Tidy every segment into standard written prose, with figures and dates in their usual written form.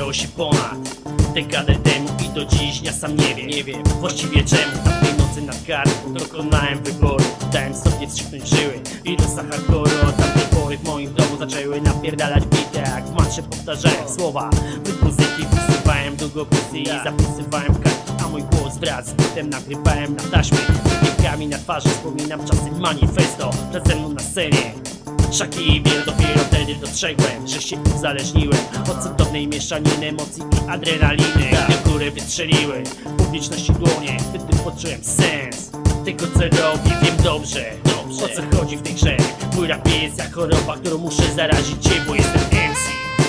działo się ponad dekadę temu i do dziś ja sam nie wiem właściwie czemu. Tamtej nocy nad kartą dokonałem wyboru, dałem sobie wstrzyknąć żyły i do hardcore'u. Od tamtej pory w moim domu zaczęły napierdalać bity, jak w matrze powtarzałem słowa z muzyki. Wpisywałem długopisy i zapisywałem karty, a mój głos wraz z bitem nagrywałem na taśmie. Wypiekami na twarzy wspominam czasy manifesto, przed ze mną na scenie Szaki i Biel. Dopiero wtedy dostrzegłem, że się uzależniłem od cudownej mieszaniny emocji i adrenaliny, gdy góry wystrzeliły w publiczności dłonie. Wtedy poczułem sens tego co robię, wiem dobrze o co chodzi w tej grze. Mój rap jest jak choroba, którą muszę zarazić cię, bo jestem MC.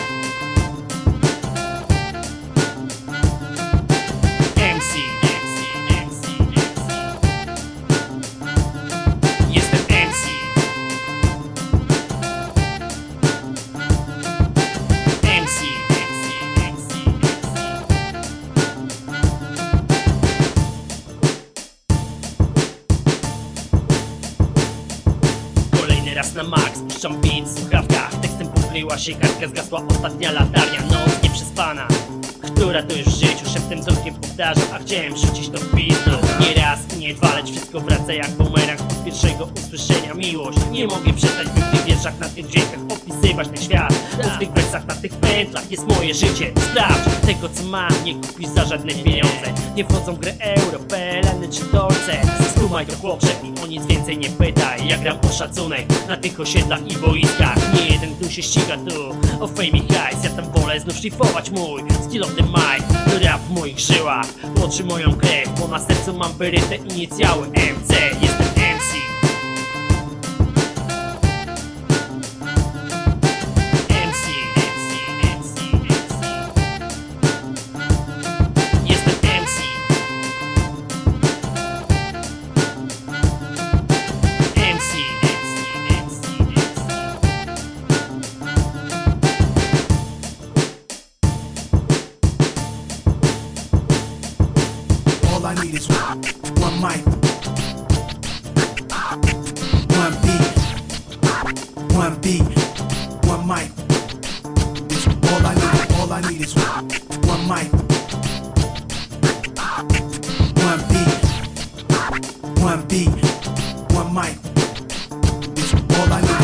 Raz na max, puszczam beat w słuchawkach. Tekstem pokryła się kartka, zgasła ostatnia latarnia. Noc nieprzespana, która to już w życiu szeptem z okiem powtarzam, a chciałem rzucić to w pizdu. Nie raz i nie dwa, lecz wszystko wraca jak bumerang od pierwszego usłyszenia. Miłość, nie mogę przestać by w tych wierszach, na tych dźwiękach opisywać ten świat, bo w tych wersach, na tych pętlach jest moje życie. Sprawdź, tego co mam nie kupisz za żadne pieniądze. Nie wchodzą w grę euro, PLN czy dolce. Skumaj to chłopcze i o nic więcej nie pytaj. Ja gram o szacunek na tych osiedlach i boiskach. Nie jeden tu się ściga tu o fame i hajs. Ja tam wolę znów szlifować mój skill of the mic. To rap w moich żyłach łączy moją krew, bo na sercu mam wyryte inicjały MC. Jestem MC. All I need is one mic, one beat, one mic. All I need is one mic, one beat, one mic. All I need.